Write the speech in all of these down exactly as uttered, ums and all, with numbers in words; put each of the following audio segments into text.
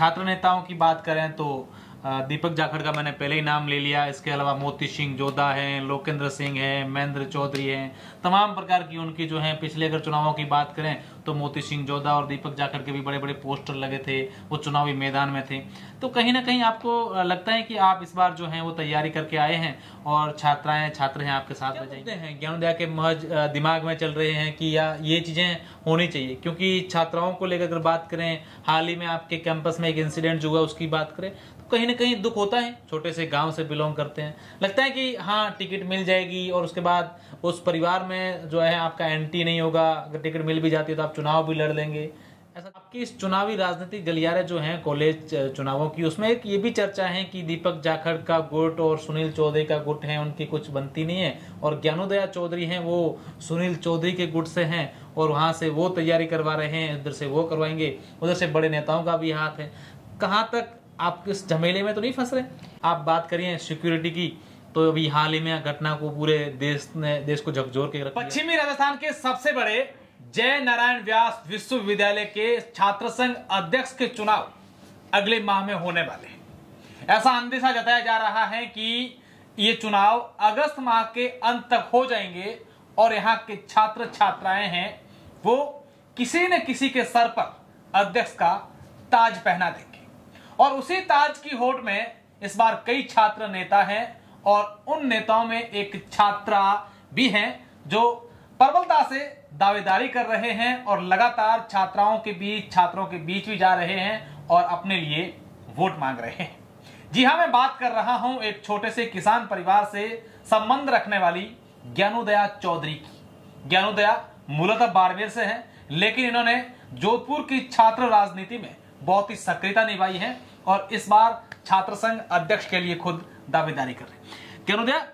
छात्र नेताओं की बात करें तो दीपक जाखड़ का मैंने पहले ही नाम ले लिया। इसके अलावा मोती सिंह जोधा हैं, लोकेंद्र सिंह हैं, महेंद्र चौधरी हैं, तमाम प्रकार की उनकी जो हैं, पिछले अगर चुनावों की बात करें तो मोती सिंह जोधा और दीपक जाखड़ के भी बड़े बड़े पोस्टर लगे थे, वो चुनावी मैदान में थे। तो कहीं ना कहीं आपको लगता है कि आप इस बार जो है वो तैयारी करके आए हैं और छात्राएं छात्र हैं आपके साथ में हैं, ज्ञानोदय के महज दिमाग में चल रहे हैं कि या ये चीजें होनी चाहिए? क्योंकि छात्राओं को लेकर अगर बात करें, हाल ही में आपके कैंपस में एक इंसिडेंट जो हुआ उसकी बात करें, कहीं ना कहीं दुख होता है। छोटे से गांव से बिलोंग करते हैं, लगता है कि हाँ टिकट मिल जाएगी और उसके बाद उस परिवार में जो है आपका एंट्री नहीं होगा, अगर टिकट मिल भी जाती है तो आप चुनाव भी लड़ लेंगे। ऐसा आपकी इस चुनावी राजनीतिक गलियारे जो हैं कॉलेज चुनावों की, उसमें एक ये भी चर्चा है कि दीपक जाखड़ का गुट और सुनील चौधरी का गुट है, उनकी कुछ बनती नहीं है, और ज्ञानोदय चौधरी हैं वो सुनील चौधरी के गुट से हैं और वहां से वो तैयारी करवा रहे हैं, इधर से वो करवाएंगे, उधर से बड़े नेताओं का भी हाथ है। कहाँ तक आप इस झमेले में तो नहीं फंस रहे? आप बात करिए सिक्योरिटी की, तो अभी हाल ही में घटना को पूरे देश ने देश को झकझोर के रखा। पश्चिमी राजस्थान के सबसे बड़े जय नारायण व्यास विश्वविद्यालय के छात्र संघ अध्यक्ष के चुनाव अगले माह में होने वाले हैं। ऐसा अंदेशा जताया जा रहा है कि ये चुनाव अगस्त माह के अंत तक हो जाएंगे और यहाँ के छात्र छात्राएं हैं वो किसी न किसी के सर पर अध्यक्ष का ताज पहना देंगे, और उसी ताज की होड़ में इस बार कई छात्र नेता हैं और उन नेताओं में एक छात्रा भी हैं जो प्रबलता से दावेदारी कर रहे हैं और लगातार छात्राओं के बीच छात्रों के बीच भी जा रहे हैं और अपने लिए वोट मांग रहे हैं। जी हां, मैं बात कर रहा हूं एक छोटे से किसान परिवार से संबंध रखने वाली ज्ञानोदया चौधरी की। ज्ञानोदया मूलतः बाड़मेर से है, लेकिन इन्होंने जोधपुर की छात्र राजनीति में बहुत ही सक्रियता निभाई है और इस बार छात्र संघ अध्यक्ष के लिए खुद दावेदारी कर रहे हैं। ज्ञानोदया,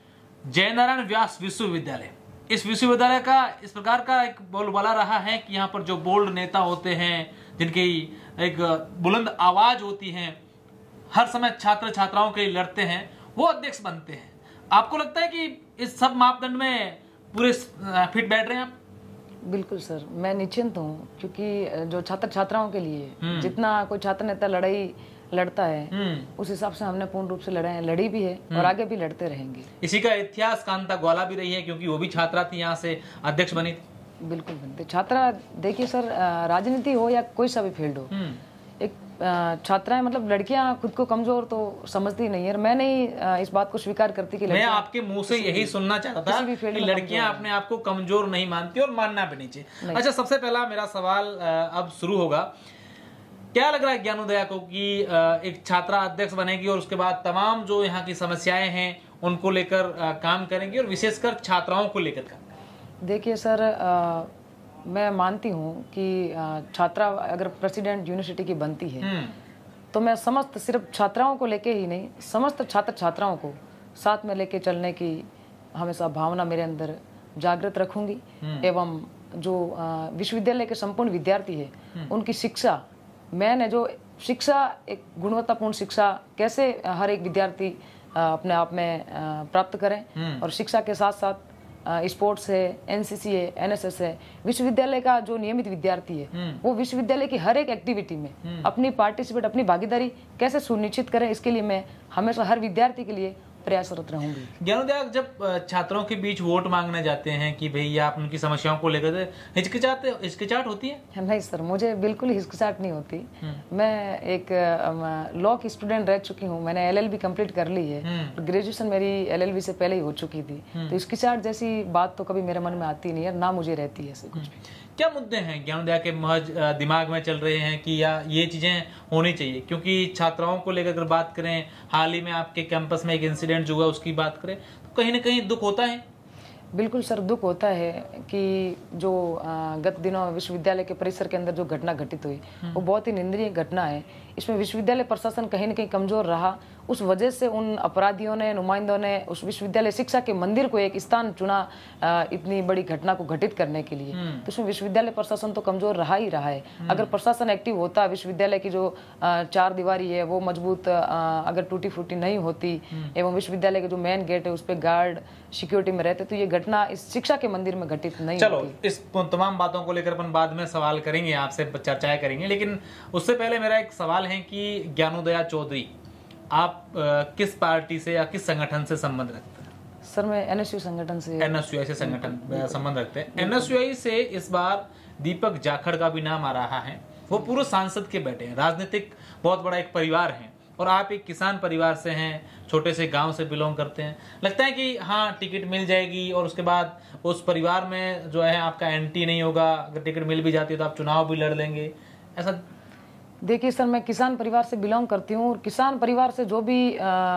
जय नारायण व्यास विश्वविद्यालय, इस विश्वविद्यालय का इस प्रकार का एक बोलबाला रहा है कि यहाँ पर जो बोल्ड नेता होते हैं, जिनकी एक बुलंद आवाज होती है, हर समय छात्र छात्राओं के लिए लड़ते हैं, वो अध्यक्ष बनते हैं। आपको लगता है कि इस सब मापदंड में पूरे फिट बैठ रहे हैं आप? बिल्कुल सर, मैं निश्चिंत हूँ, क्योंकि जो छात्र छात्राओं के लिए जितना कोई छात्र नेता लड़ाई लड़ता है उस हिसाब से हमने पूर्ण रूप से लड़े हैं, लड़ी भी है और आगे भी लड़ते रहेंगे। इसी का इतिहास कांता ग्वाला भी रही है, क्योंकि वो भी छात्रा थी, यहाँ से अध्यक्ष बनी थी। बिल्कुल बनते छात्रा। देखिए सर, राजनीति हो या कोई सा भी फील्ड हो, एक छात्राएं मतलब लड़कियां खुद को कमजोर तो समझती नहीं है। मैं नहीं इस बात को स्वीकार करती कि मैं आपके मुंह से यही सुनना चाहता था कि लड़कियां अपने आप को कमजोर नहीं मानती और मानना भी नहीं चाहिए। अच्छा, सबसे पहला मेरा सवाल अब शुरू होगा, क्या लग रहा है ज्ञानोदया को कि एक छात्रा अध्यक्ष बनेगी और उसके बाद तमाम जो यहाँ की समस्याएं हैं उनको लेकर काम करेंगी और विशेषकर छात्राओं को लेकर काम? देखिए सर, आ, मैं मानती हूँ कि छात्रा अगर प्रेसिडेंट यूनिवर्सिटी की बनती है तो मैं समस्त सिर्फ छात्राओं को लेके ही नहीं, समस्त छात्र छात्राओं को साथ में लेके चलने की हमेशा भावना मेरे अंदर जागृत रखूंगी। एवं जो विश्वविद्यालय के संपूर्ण विद्यार्थी है उनकी शिक्षा, मैंने जो शिक्षा, एक गुणवत्तापूर्ण शिक्षा कैसे हर एक विद्यार्थी अपने आप में प्राप्त करें, और शिक्षा के साथ साथ स्पोर्ट्स है, एनसीसी है, एनएसएस है, विश्वविद्यालय का जो नियमित विद्यार्थी है वो विश्वविद्यालय की हर एक एक्टिविटी में अपनी पार्टिसिपेट, अपनी भागीदारी कैसे सुनिश्चित करें, इसके लिए मैं हमेशा हर विद्यार्थी के लिए प्रयासरत रहूंगी। ज्ञानोदया, जब छात्रों के बीच वोट मांगने जाते हैं कि भैया आप उनकी समस्याओं को लेकर हिचकिचाते हिचकिचाट होती है? नहीं सर, मुझे बिल्कुल हिचकिचाट नहीं होती। मैं एक लॉ की स्टूडेंट रह चुकी हूँ, मैंने एलएलबी कंप्लीट कर ली है, ग्रेजुएशन मेरी एलएलबी से पहले ही हो चुकी थी, तो हिचकिचाट जैसी बात तो कभी मेरे मन में आती नहीं है, ना मुझे रहती है ऐसे कुछ भी। क्या मुद्दे हैं ज्ञानोदया के महज दिमाग में चल रहे हैं कि या ये चीजें होनी चाहिए? क्योंकि छात्राओं को लेकर अगर बात करें, हाल ही में आपके कैंपस में एक इंसिडेंट जो हुआ उसकी बात करें, तो कहीं ना कहीं दुख होता है। बिल्कुल सर, दुख होता है कि जो गत दिनों विश्वविद्यालय के परिसर के अंदर जो घटना घटित हुई वो बहुत ही निंदनीय घटना है। इसमें विश्वविद्यालय प्रशासन कहीं न कहीं कमजोर रहा उस वजह से उन अपराधियों ने, नुमाइंदों ने उस विश्वविद्यालय शिक्षा के मंदिर को एक स्थान चुना इतनी बड़ी घटना को घटित करने के लिए। तो उसमें विश्वविद्यालय प्रशासन तो कमजोर रहा ही रहा है। अगर प्रशासन एक्टिव होता, विश्वविद्यालय की जो चार दीवारी है वो मजबूत अगर टूटी फूटी नहीं होती एवं विश्वविद्यालय के जो मेन गेट है उस पर गार्ड सिक्योरिटी में रहते, तो ये घटना इस शिक्षा के मंदिर में घटित नहीं चलो होती। इस तमाम बातों को लेकर अपन बाद में सवाल करेंगे, आपसे चर्चाएं करेंगे, लेकिन उससे पहले मेरा एक सवाल है कि ज्ञानोदया चौधरी आप आ, किस पार्टी से या किस संगठन से संबंध रखते हैं? सर मैं एनएसयू संगठन से एनएसयूआई से संगठन संबंध रखते हैं। एनएसयूआई से इस बार दीपक जाखड़ का भी नाम आ रहा है। वो पूर्व सांसद के बेटे हैं, राजनीतिक बहुत बड़ा एक परिवार है, और आप एक किसान परिवार से हैं, छोटे से गांव से बिलोंग करते हैं। लगता है कि हाँ टिकट मिल जाएगी और उसके बाद उस परिवार में जो है आपका एंटी नहीं होगा, अगर टिकट मिल भी जाती है तो आप चुनाव भी लड़ लेंगे, ऐसा? देखिए सर, मैं किसान परिवार से बिलोंग करती हूँ, और किसान परिवार से जो भी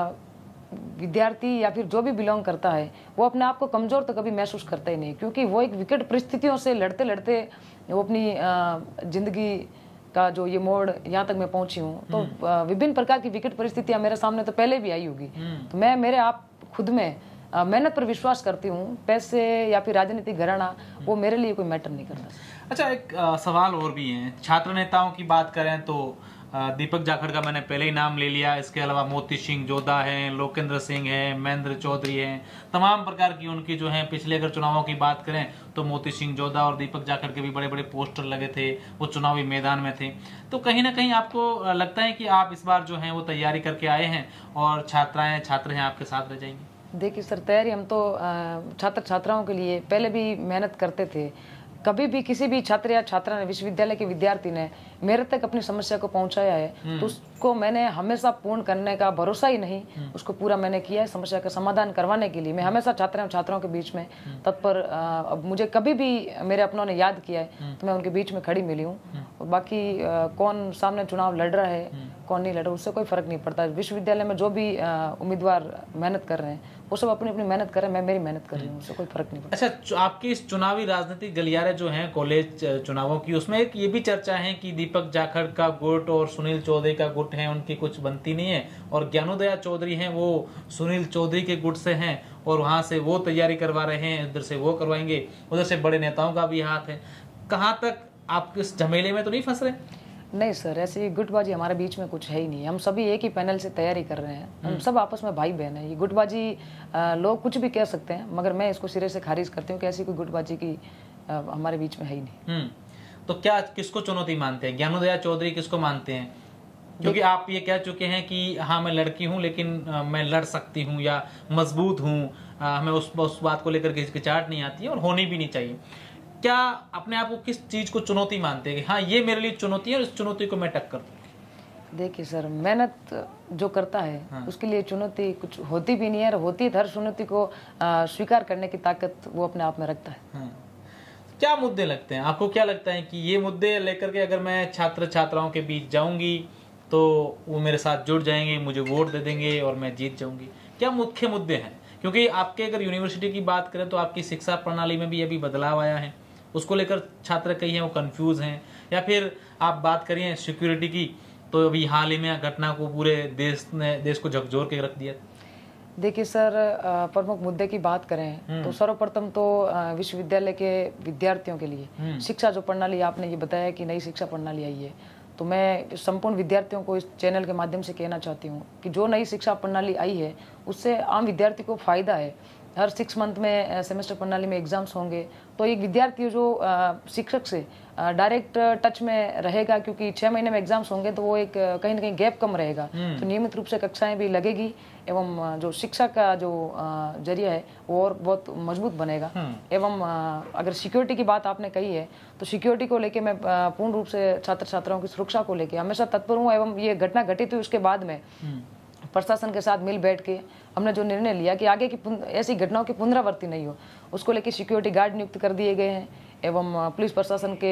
विद्यार्थी या फिर जो भी बिलोंग करता है वो अपने आप को कमजोर तो कभी महसूस करता ही नहीं, क्योंकि वो एक विकट परिस्थितियों से लड़ते लड़ते वो अपनी जिंदगी का जो ये मोड़ यहाँ तक मैं पहुंची हूँ। तो विभिन्न प्रकार की विकट परिस्थितियां मेरे सामने तो पहले भी आई होगी। तो मैं मेरे आप खुद में मेहनत पर विश्वास करती हूँ। पैसे या फिर राजनीतिक घराना वो मेरे लिए कोई मैटर नहीं करता। अच्छा, एक आ, सवाल और भी है। छात्र नेताओं की बात करें तो आ, दीपक जाखड़ का मैंने पहले ही नाम ले लिया, इसके अलावा मोती सिंह जोधा हैं, लोकेंद्र सिंह हैं, महेंद्र चौधरी हैं, तमाम प्रकार की उनकी जो है, पिछले अगर चुनावों की बात करें तो मोती सिंह जोधा और दीपक जाखड़ के भी बड़े बड़े पोस्टर लगे थे, वो चुनावी मैदान में थे। तो कहीं ना कहीं आपको लगता है कि आप इस बार जो है वो तैयारी करके आए हैं और छात्राएं छात्र हैं आपके साथ रह जाएंगे? देखिए सर, तैयारी हम तो छात्र छात्राओं के लिए पहले भी मेहनत करते थे। कभी भी किसी भी छात्र या छात्रा ने, विश्वविद्यालय के विद्यार्थी ने मेरे तक अपनी समस्या को पहुंचाया है तो उसको मैंने हमेशा पूर्ण करने का भरोसा ही नहीं, उसको पूरा मैंने किया है। समस्या का समाधान करवाने के लिए मैं हमेशा छात्र और छात्राओं के बीच में तत्पर। अब मुझे कभी भी मेरे अपनों ने याद किया है तो मैं उनके बीच में खड़ी मिली हूँ। और बाकी कौन सामने चुनाव लड़ रहा है कौन नहीं लड़ रहा, उससे कोई फर्क नहीं पड़ता। विश्वविद्यालय में जो भी उम्मीदवार मेहनत कर रहे हैं वो सब अपनी अपनी मेहनत कर रहे हैं, मैं मेरी मेहनत कर रही हूँ, उससे कोई फर्क नहीं पड़ता। अच्छा, आपकी इस चुनावी राजनीतिक गलियारे जो हैं कॉलेज चुनावों की, उसमें एक ये भी चर्चा है कि दीपक जाखड़ का गुट और सुनील चौधरी का गुट है, उनकी कुछ बनती नहीं है, और ज्ञानोदया चौधरी हैं वो सुनील चौधरी के गुट से हैं और वहां से वो तैयारी करवा रहे हैं, इधर से वो करवाएंगे, उधर से बड़े नेताओं का भी हाथ है। कहाँ तक आप इस झमेले में तो नहीं फंस रहे? नहीं सर, ऐसी गुटबाजी हमारे बीच में कुछ है ही नहीं। हम सभी एक ही पैनल से तैयारी कर रहे हैं, हम सब आपस में भाई बहन हैं। ये गुटबाजी लोग कुछ भी कह सकते हैं, मगर मैं इसको सिरे से खारिज करती हूँ कि ऐसी कोई गुटबाजी की आ, हमारे बीच में है ही नहीं। तो क्या किसको चुनौती मानते हैं? ज्ञानोदया चौधरी किसको मानते हैं? क्योंकि आप ये कह चुके हैं कि हाँ मैं लड़की हूँ लेकिन आ, मैं लड़ सकती हूँ या मजबूत हूँ, हमें उस, उस बात को लेकर हिचकिचाहट नहीं आती है और होनी भी नहीं चाहिए। क्या अपने आप को किस चीज को चुनौती मानते हैं कि हाँ ये मेरे लिए चुनौती है और इस चुनौती को मैं टक्कर दूं? देखिए सर, मेहनत जो करता है हाँ। उसके लिए चुनौती कुछ होती भी नहीं है, और होती है हर चुनौती को स्वीकार करने की ताकत वो अपने आप में रखता है। हाँ। क्या मुद्दे लगते हैं आपको? क्या लगता है कि ये मुद्दे लेकर के अगर मैं छात्र छात्राओं के बीच जाऊंगी तो वो मेरे साथ जुड़ जाएंगे, मुझे वोट दे देंगे और मैं जीत जाऊंगी? क्या मुख्य मुद्दे हैं? क्योंकि आपके अगर यूनिवर्सिटी की बात करें तो आपकी शिक्षा प्रणाली में भी अभी बदलाव आया है, उसको लेकर छात्र कई हैं वो कंफ्यूज हैं, या फिर आप बात करिए सिक्योरिटी की तो अभी हाल ही में घटना को पूरे देश ने देश को झकझोर के रख दिया। देखिए सर, प्रमुख मुद्दे की बात करें तो सर्वप्रथम तो विश्वविद्यालय के विद्यार्थियों के लिए शिक्षा जो प्रणाली, आपने ये बताया कि नई शिक्षा प्रणाली आई है, तो मैं संपूर्ण विद्यार्थियों को इस चैनल के माध्यम से कहना चाहती हूँ कि जो नई शिक्षा प्रणाली आई है उससे आम विद्यार्थी को फायदा है। हर सिक्स मंथ में सेमेस्टर प्रणाली में एग्जाम्स होंगे, तो एक विद्यार्थी जो शिक्षक से डायरेक्ट टच में रहेगा, क्योंकि छः महीने में एग्जाम्स होंगे तो वो एक कहीं ना कहीं गैप कम रहेगा, तो नियमित रूप से कक्षाएं भी लगेगी एवं जो शिक्षा का जो जरिया है वो और बहुत मजबूत बनेगा। एवं अगर सिक्योरिटी की बात आपने कही है तो सिक्योरिटी को लेके मैं पूर्ण रूप से छात्र छात्राओं की सुरक्षा को लेके हमेशा तत्पर हूँ। एवं ये घटना घटित हुई उसके बाद में प्रशासन के साथ मिल बैठ के हमने जो निर्णय लिया कि आगे की ऐसी घटनाओं की पुनरावृत्ति नहीं हो, उसको लेके सिक्योरिटी गार्ड नियुक्त कर दिए गए हैं। एवं पुलिस प्रशासन के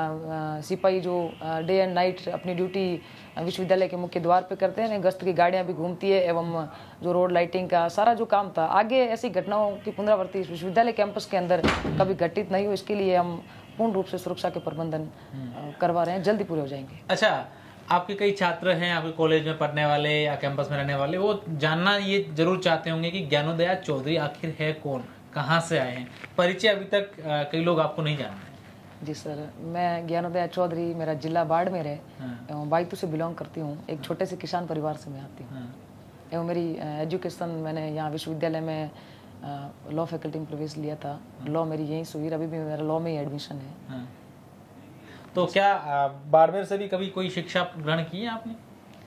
सिपाही जो डे एंड नाइट अपनी ड्यूटी विश्वविद्यालय के मुख्य द्वार पे करते हैं, गश्त की गाड़ियां भी घूमती है। एवं जो रोड लाइटिंग का सारा जो काम था, आगे ऐसी घटनाओं की पुनरावृत्ति इस विश्वविद्यालय कैंपस के अंदर कभी घटित नहीं हो, इसके लिए हम पूर्ण रूप से सुरक्षा के प्रबंधन करवा रहे हैं, जल्दी पूरे हो जाएंगे। अच्छा, आपके कई छात्र हैं आपके कॉलेज में पढ़ने वाले या कैंपस में रहने वाले, वो जानना ये जरूर चाहते होंगे कि ज्ञानोदया चौधरी आखिर है कौन, कहाँ से आए हैं। परिचय अभी तक कई लोग आपको नहीं जानते। जी सर, मैं ज्ञानोदया चौधरी, मेरा जिला बाड़मेर है एवं बाइतू से बिलोंग करती हूँ। एक छोटे से किसान परिवार से मैं आती हूँ एवं मेरी एजुकेशन मैंने यहाँ विश्वविद्यालय में लॉ फैकल्टी में प्रवेश लिया था। लॉ मेरी यहीं से हुई, अभी भी मेरा लॉ में ही एडमिशन है। तो क्या बाड़मेर से भी कभी कोई शिक्षा ग्रहण की है आपने?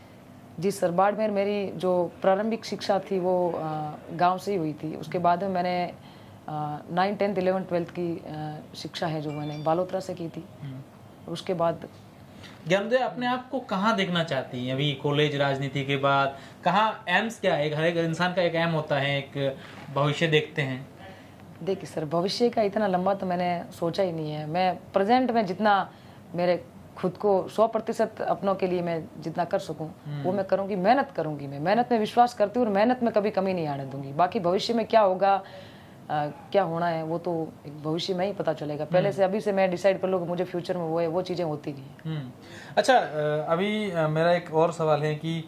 जी सर, बाड़मेर मेरी जो प्रारंभिक शिक्षा थी वो गांव से ही हुई थी। उसके बाद में मैंने नाइन टेंथ इलेवन ट्वेल्थ की आ, शिक्षा है जो मैंने बालोतरा से की थी। उसके बाद ज्ञानोदया अपने आप को कहाँ देखना चाहती हैं अभी कॉलेज राजनीति के बाद? कहाँ एम्स क्या है? हर एक इंसान का एक एम होता है, एक भविष्य देखते हैं। देखिए सर, भविष्य का इतना लंबा तो मैंने सोचा ही नहीं है। मैं प्रेजेंट में जितना मेरे खुद को सौ प्रतिशत अपनों के लिए मैं जितना कर सकूं वो मैं करूंगी, मेहनत करूंगी। मैं मेहनत में विश्वास करती हूँ और मेहनत में कभी कमी नहीं आने दूंगी। बाकी भविष्य में क्या होगा, आ, क्या होना है वो तो भविष्य में ही पता चलेगा। पहले से अभी से मैं डिसाइड कर लूँ कि मुझे फ्यूचर में वो है, वो चीज़ें होती नहीं। अच्छा, अभी मेरा एक और सवाल है कि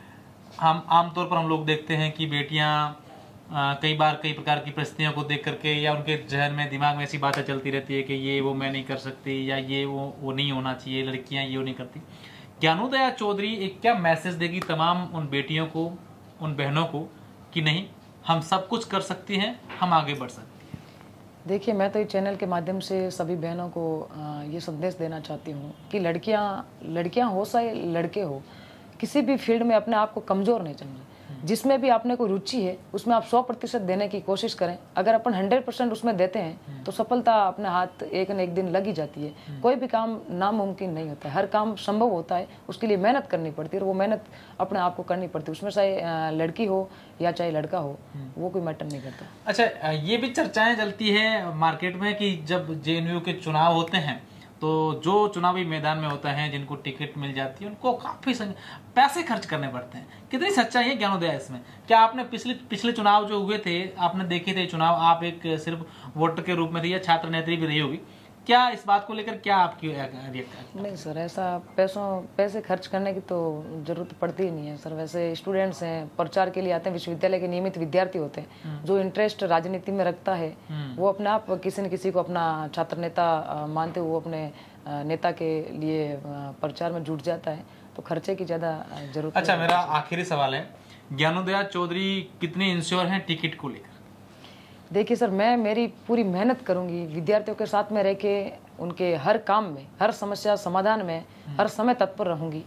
हम आमतौर पर हम लोग देखते हैं कि बेटियां कई बार कई प्रकार की परिस्थितियों को देख करके या उनके जहन में दिमाग में ऐसी बातें चलती रहती है कि ये वो मैं नहीं कर सकती या ये वो वो नहीं होना चाहिए, लड़कियां ये वो नहीं करती। ज्ञानोदया चौधरी एक क्या मैसेज देगी तमाम उन बेटियों को, उन बहनों को कि नहीं, हम सब कुछ कर सकती हैं, हम आगे बढ़ सकती हैं? देखिए, मैं तो इस चैनल के माध्यम से सभी बहनों को ये संदेश देना चाहती हूँ कि लड़कियाँ लड़कियाँ हो चाहे लड़के हो, किसी भी फील्ड में अपने आप को कमज़ोर नहीं समझें। जिसमें भी आपने को रुचि है उसमें आप सौ प्रतिशत देने की कोशिश करें। अगर अपन हंड्रेड परसेंट उसमें देते हैं तो सफलता अपने हाथ एक न एक दिन लग ही जाती है। कोई भी काम नामुमकिन नहीं होता है, हर काम संभव होता है। उसके लिए मेहनत करनी पड़ती है और वो मेहनत अपने आप को करनी पड़ती है। उसमें चाहे लड़की हो या चाहे लड़का हो, वो कोई मैटर नहीं करता। अच्छा, ये भी चर्चाएं चलती है मार्केट में कि जब जे एन यू के चुनाव होते हैं तो जो चुनावी मैदान में होता है, जिनको टिकट मिल जाती है, उनको काफी पैसे खर्च करने पड़ते हैं। कितनी सच्चाई है ज्ञानोदया इसमें? क्या आपने पिछले पिछले चुनाव जो हुए थे, आपने देखे थे चुनाव, आप एक सिर्फ वोटर के रूप में थी या छात्र नेत्री भी रही होगी, क्या इस बात को लेकर क्या आपकी रिएक्ट? नहीं सर, ऐसा पैसों पैसे खर्च करने की तो जरूरत पड़ती ही नहीं है सर। वैसे स्टूडेंट्स हैं, प्रचार के लिए आते हैं, विश्वविद्यालय के नियमित विद्यार्थी होते हैं। जो इंटरेस्ट राजनीति में रखता है वो अपने आप किसी न किसी को अपना छात्र नेता मानते हुए वो अपने नेता के लिए प्रचार में जुट जाता है, तो खर्चे की ज्यादा जरूरत। अच्छा, मेरा आखिरी सवाल है, ज्ञानोदया चौधरी कितनी इंश्योर हैं टिकट को लेकर? देखिए सर, मैं मेरी पूरी मेहनत करूंगी, विद्यार्थियों के साथ में रह के उनके हर काम में, हर समस्या समाधान में हर समय तत्पर रहूंगी।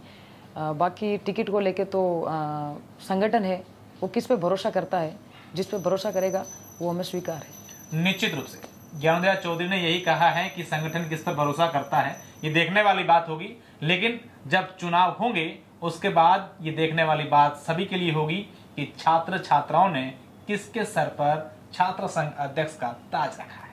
बाकी टिकट को लेके तो आ, संगठन है, वो किस पे भरोसा करता है, जिस पे भरोसा करेगा वो हमें स्वीकार है। निश्चित रूप से ज्ञानोदया चौधरी ने यही कहा है कि संगठन किस पर भरोसा करता है, ये देखने वाली बात होगी। लेकिन जब चुनाव होंगे उसके बाद ये देखने वाली बात सभी के लिए होगी कि छात्र छात्राओं ने किसके सर पर छात्र संघ अध्यक्ष का ताज रखा है।